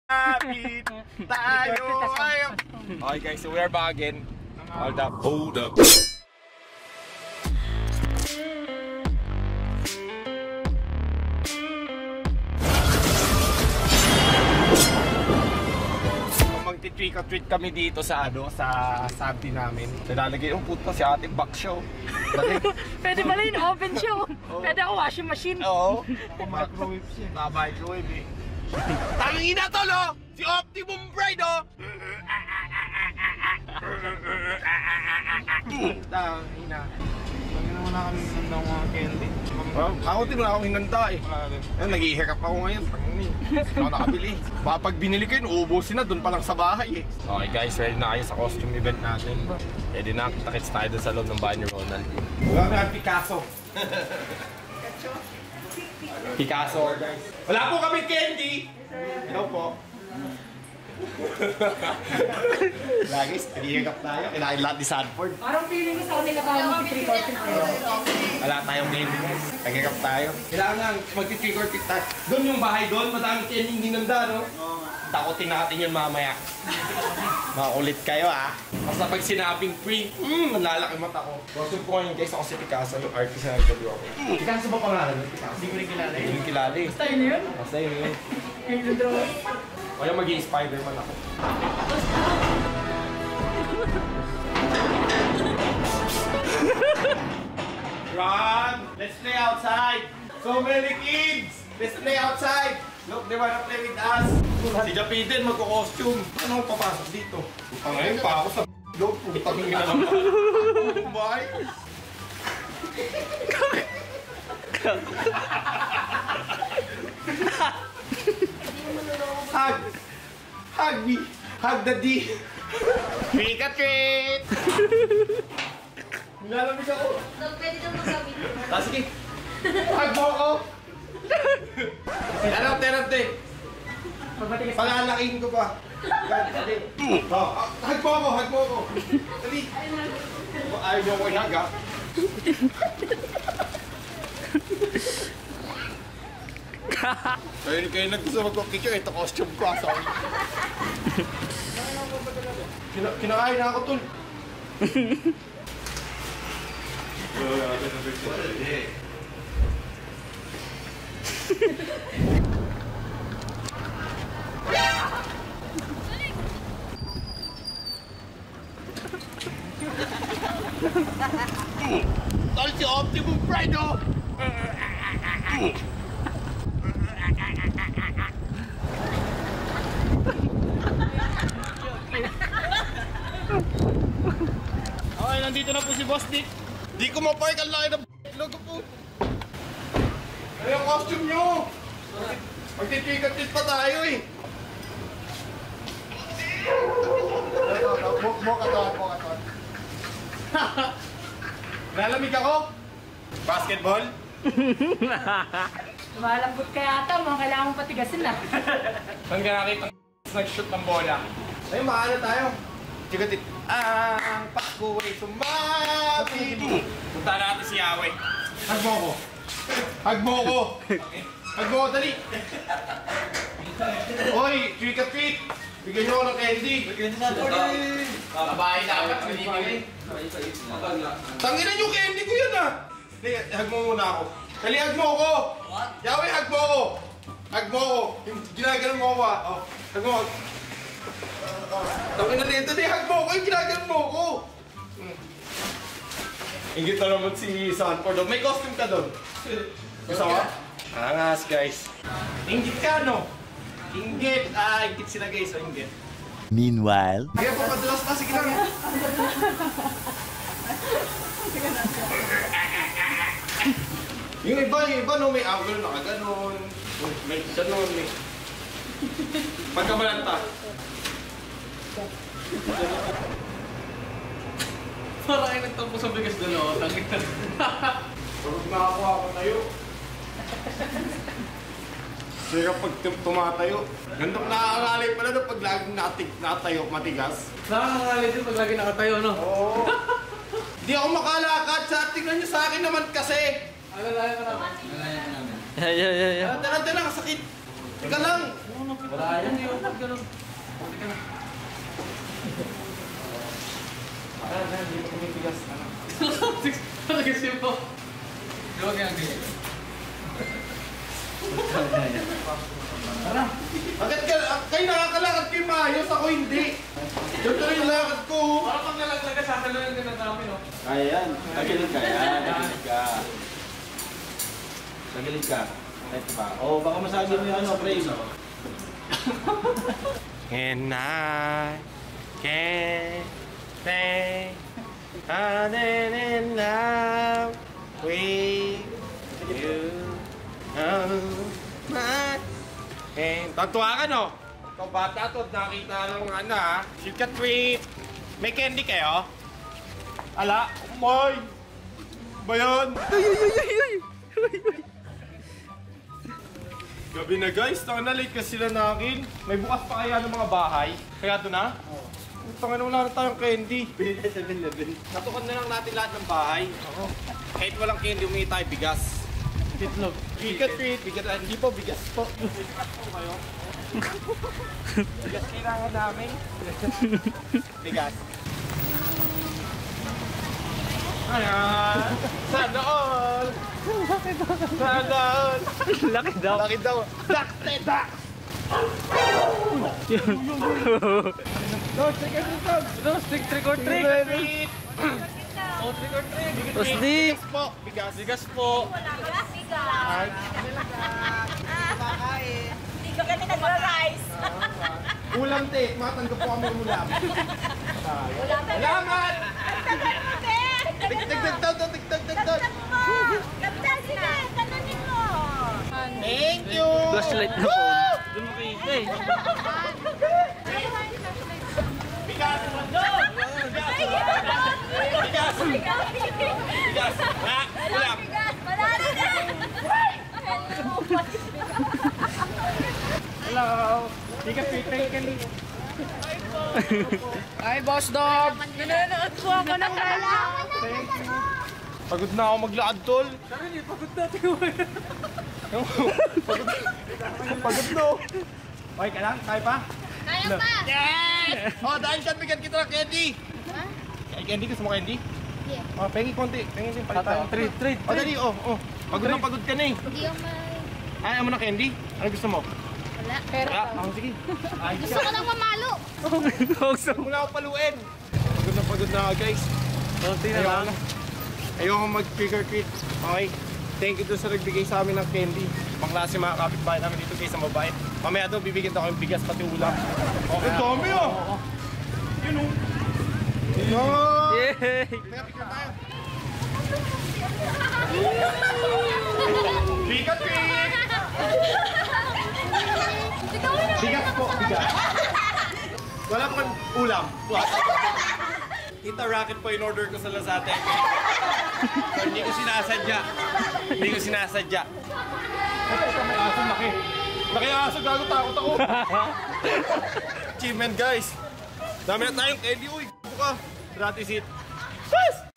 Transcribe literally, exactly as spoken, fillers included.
Happy tayo ay. Okay guys, so we are back again. Hold up. Hold up. Magti-trick or treat kami dito sa ano, sa sabti namin. Nalalagay yung puto si ate back show. Pwede pala yung oven show. Oh. Pwede ako washing machine. Oo. Microwave siya. Na-microwave eh. Tangina to lo! Si Optimum Bride oh! Tangina. Tangina mo na kami hinanda ng mga candy. Ako din wala akong hinanda eh. Nag-i-hiccup ako ngayon. Ako nakabili. Baka pag binili ko yun, uubusin na doon pa lang sa bahay eh. Okay guys, ready na kayo sa costume event natin. Ready na, kita-kits tayo doon sa loob ng bahay ni Ronald. Wala na ang Picasso. Picasso guys. Wala po kami candy! Hello po. Lagi, nag-i-hiccup tayo. Kailangan lahat ni Sanford. Parang feeling ko sa kanila tayo mag-trick or treat. Wala tayong candy guys. Nag-hiccup tayo. Kailangan nga mag-trick or treat tayo. Doon yung bahay doon, madaming candy hindi nanda, no? Takutin natin yun mamaya. Makulit kayo ah. Basta pag sinabing free, mmm, malalaki mata ko. Gusto po ngayon guys, ako si Picasso, yung artist na nagkabi ako. Picasso ba pangalan ng Picasso? Hindi ko rin kilala yun. Hindi ko kilala eh. Basta yun yun? Basta yun yun. Yung yung drawing. Kaya maging Spider-Man ako. Run! Let's play outside! So many kids! Let's play outside! Look, they wanna play with us. Si Japiden magko-costume. Ano ang papasok dito? Putang ngayon pa ako sa loob. Putang ngayon na naman. Bye! Hug! Hug me! Hug the D! Trick or treat! Nilalamig ako. Pwede daw magsabi. Ah, sige. Hug mo ako! Ano, terapte? Palalaking ko pa. Oh, hug mo ako, hug mo ako. Dali. Ayaw mo ako i-hug ha. Ayun kayo naggusto magpapicture, ito costume ko. Kina kinakain na ako, tol. Tol, si Optimum Pride oh! Okay, nandito na po si Boss Dick. Di ko mapark ang laki ng logo po. Ano yung costume nyo? Magtitikat-tit pa tayo eh. Mokaton, mokaton. Nalamig ako? Basketball? Lumalambot ka yata, mga kailangan mong patigasin na. Saan ka nakita nag-shoot ng bola? Ayun, maano tayo. Tikatit. Ang Pasko ay sumabili. Punta natin si Yahweh. Hug mo ko. Hug mo ko. Hug mo ko, dali. Oy, trick or treat. Bigyan nyo ako ng candy. Bigyan nyo natin. Babae dapat binibigay. Tanginan yung candy ko yan ah. Hug mo muna ako. Dali, hug mo ako. Yahweh, hug mo ako. Hug mo ako. Ginagalan mo ako ah. Hug mo ako. Tangin na dito, di hug mo ako. Ginagalan mo ako. Ingit na naman si Sanford. May costume ka doon. Gusto ka? Angas guys. Ingit ka no? Inggit! Ah, inggit sila guys, so inggit. Meanwhile... Kaya pa padulas pa, sige lang. Yung iba, yung iba no, may angle na kaganon. May ganon, may... Pagkamalanta. Parang ay nagtampo sa bigas doon o, tangit na. Pagod na ako ako tayo. Kaya pag tumatayo, gandang nakakalay pala na pag laging natayo, matigas. Nakakalay din pag lagi nakatayo, no? Oo. Di ako makalakad sa tingnan nyo sa akin naman kasi. Alalayan ka naman. Alalayan ka namin. Yeah, yeah, yeah, yeah. Tara, tara, tara, sakit. Teka lang. Wala yan yung pag gano'n. Pwede ka na. Ayan, ayan, hindi mo kumibigas. Ano kasi po? Di ba kaya ganyan? Tara! Bakit ka, kayo nakakalakad kayo maayos, ako hindi. Dito rin yung lakad ko. Para pag nalaglag ka, sasaluhin ka ng dami, no? Kaya yan. Tagilid ka yan. Tagilid ka. Tagilid ka. Ito pa. Oh, baka masabi mo yung ano, frame. And I can't stay running in love with you. Oh, my. Eh, tatuwa ka, no? Ito bata to, nakita ng ano ha. Sikat tweet. May candy kayo? Ala, umoy! Ba yun? Uy, uy, uy, uy, uy! Uy, uy. Gabi na guys, tanga na late kasi sila na akin. May bukas pa kaya ng mga bahay? Kaya doon na? Oo. Tanga na wala na tayong candy. seven eleven. Natukan na lang natin lahat ng bahay. Oo. Kahit walang candy, humingi tayo bigas. Itlog. Bigas treat, bigas, hindi po, bigas po. Bigas po kayo. Bigas kailangan namin. Bigas. Ayan. Sana all. Sana all. Laki daw. Laki daw. Dakte dak. No, trick or treat. No, stick trick or treat. Treat. Oh, trick or treat. Tosdi. Bigas po. Bigas. Bigas po. Ay. Hindi ko kami nagra-rice. Ulam te. Matanggap po kami ulam. Salamat. Tigtag daw, tigtag daw. Kaptas na, tananin mo. Thank you. Flashlight na phone. Doon mo kita eh. Bigas. Bigas. Bigas. Ha? Ulam. Malalo na. Hello. Bigas pitay ka ni. Ay, boss dog! Nanonood po ako ng lala. Pagod na ako maglakad, tol. Sabi niyo, pagod natin ko. Pagod. Pagod no. Okay ka lang? Kaya pa? Kaya pa. Yes! Oh, dahil dyan, bigyan kita ng candy. Ha? Ay, candy, gusto mo candy? Hindi. Oh, pengi konti. Pengi din, palit tayo. Treat, treat. Oh, dali, oh, oh. Pagod na pagod ka na eh. Hindi yung may... Ayaw mo na candy? Ano gusto mo? Wala. Wala? Oh, sige. Ay, Gusto ko lang mamalo. Huwag mo na ako paluin. Pagod na pagod na ako, guys. Konti na Ayoko lang. na. Ayoko mag-trick or treat. Okay? Thank you doon sa nagbigay sa amin ng candy. Pangklase mga kapitbahay namin dito guys sa mabait. Mamaya doon bibigyan ako yung bigas pati ulam. Okay, dami oh! Yun oh! Yun! Yay! Kaya picture tayo. Bigat treat! Bigas po, bigas. Wala pa kang ulam. Tita Rocket po in order ko sa Lazada. So, hindi ko sinasadya. Hindi ko sinasadya. May aso, laki. Laki aso, gago, takot ako. Achievement, guys. Dami na tayong candy. Uy, buka. Gratis it. Yes!